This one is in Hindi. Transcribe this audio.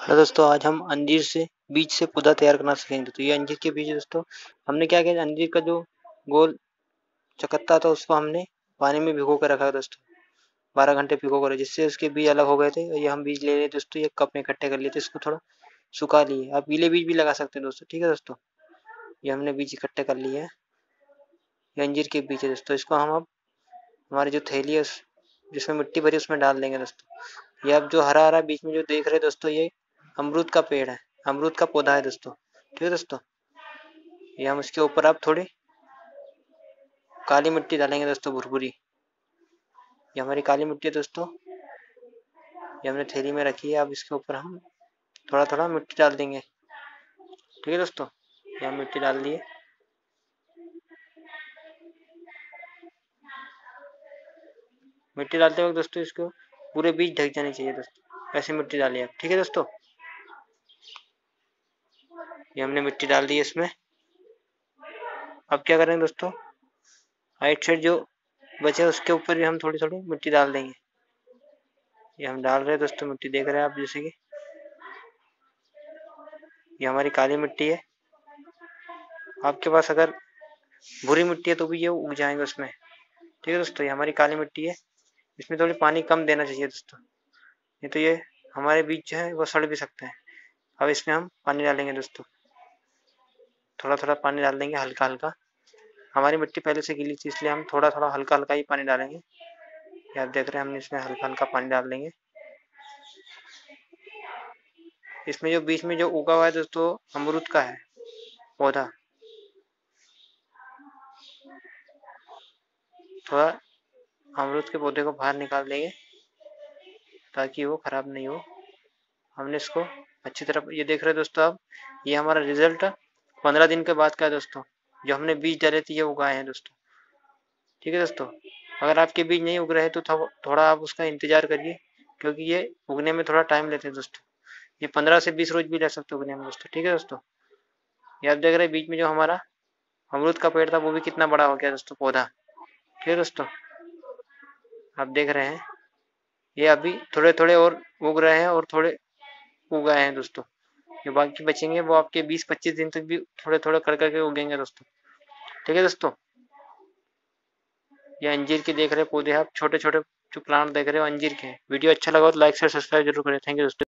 हेलो दोस्तों, आज हम अंजीर से बीज से पौधा तैयार करना सीखेंगे। तो ये अंजीर के बीज है दोस्तों। हमने क्या किया, अंजीर का जो गोल चकत्ता था उसको हमने पानी में भिगो कर रखा है दोस्तों। 12 घंटे भिगो कर, जिससे उसके बीज अलग हो गए थे। और ये हम बीज ले लिए दोस्तों, ये कप में इकट्ठे कर लिए थे। इसको थोड़ा सुखा लिए। आप गीले बीज भी लगा सकते हैं दोस्तों, ठीक है दोस्तों। ये हमने बीज इकट्ठे कर लिए हैं। ये अंजीर के बीज है दोस्तों। इसको हम अब हमारी जो थैली है जिसमें मिट्टी भरी उसमें डाल देंगे दोस्तों। ये अब जो हरा हरा बीच में जो देख रहे हैं दोस्तों, ये अमरूद का पेड़ है, अमरूद का पौधा है दोस्तों, ठीक है दोस्तों। ये हम इसके ऊपर अब थोड़ी काली मिट्टी डालेंगे दोस्तों, भुरभुरी। ये हमारी काली मिट्टी है दोस्तों। ये हमने थैली में रखी है। अब इसके ऊपर हम थोड़ा थोड़ा मिट्टी डाल देंगे, ठीक है दोस्तों। ये हम मिट्टी डाल दिए। मिट्टी डालते वक्त दोस्तों इसको पूरे बीज ढक जाने चाहिए दोस्तों। ऐसे मिट्टी डालिए आप, ठीक है दोस्तों। ये हमने मिट्टी डाल दी है इसमें। अब क्या करेंगे दोस्तों, राइट साइड जो बचे उसके ऊपर भी हम थोड़ी थोड़ी मिट्टी डाल देंगे। ये हम डाल रहे हैं दोस्तों मिट्टी, देख रहे हैं आप जैसे कि ये हमारी काली मिट्टी है। आपके पास अगर भूरी मिट्टी है तो भी ये उग जाएंगे उसमें, ठीक है दोस्तों। ये हमारी काली मिट्टी है। इसमें थोड़ी पानी कम देना चाहिए दोस्तों, नहीं तो ये हमारे बीज जो है वो सड़ भी सकते हैं। अब इसमें हम पानी डालेंगे दोस्तों, थोड़ा थोड़ा पानी डाल देंगे, हल्का हल्का। हमारी मिट्टी पहले से गीली थी इसलिए हम थोड़ा थोड़ा हल्का हल्का ही पानी डालेंगे। ये आप देख रहे हैं, हमने इसमें हल्का हल्का पानी डाल देंगे। इसमें जो बीच में जो उगा हुआ है दोस्तों, अमरूद का है पौधा। थोड़ा अमरूद के पौधे को बाहर निकाल देंगे ताकि वो खराब नहीं हो। हमने इसको अच्छी तरह, ये देख रहे हैं दोस्तों अब, ये हमारा रिजल्ट 15 दिन के बाद का है दोस्तों। जो हमने बीज डाले थे ये उगाए हैं दोस्तों, ठीक है दोस्तों। अगर आपके बीज नहीं उग रहे तो थोड़ा आप उसका इंतजार करिए, क्योंकि ये उगने में थोड़ा टाइम लेते हैं दोस्तों। ये 15 से 20 रोज भी ले सकते हो उगने में दोस्तों, ठीक है दोस्तों। ये आप देख रहे हैं बीच में जो हमारा अमरूद का पेड़ था वो भी कितना बड़ा हो गया दोस्तों, पौधा, ठीक है दोस्तों। आप देख रहे हैं ये अभी थोड़े थोड़े और उग रहे हैं और थोड़े उग गए हैं दोस्तों। जो बाकी बचेंगे वो आपके 20-25 दिन तक भी थोड़े थोड़े कर करके उगेंगे दोस्तों, ठीक है दोस्तों। ये अंजीर के देख रहे पौधे, आप छोटे छोटे जो प्लांट देख रहे हो अंजीर के। वीडियो अच्छा लगा तो लाइक शेयर सब्सक्राइब जरूर करें। थैंक यू दोस्तों।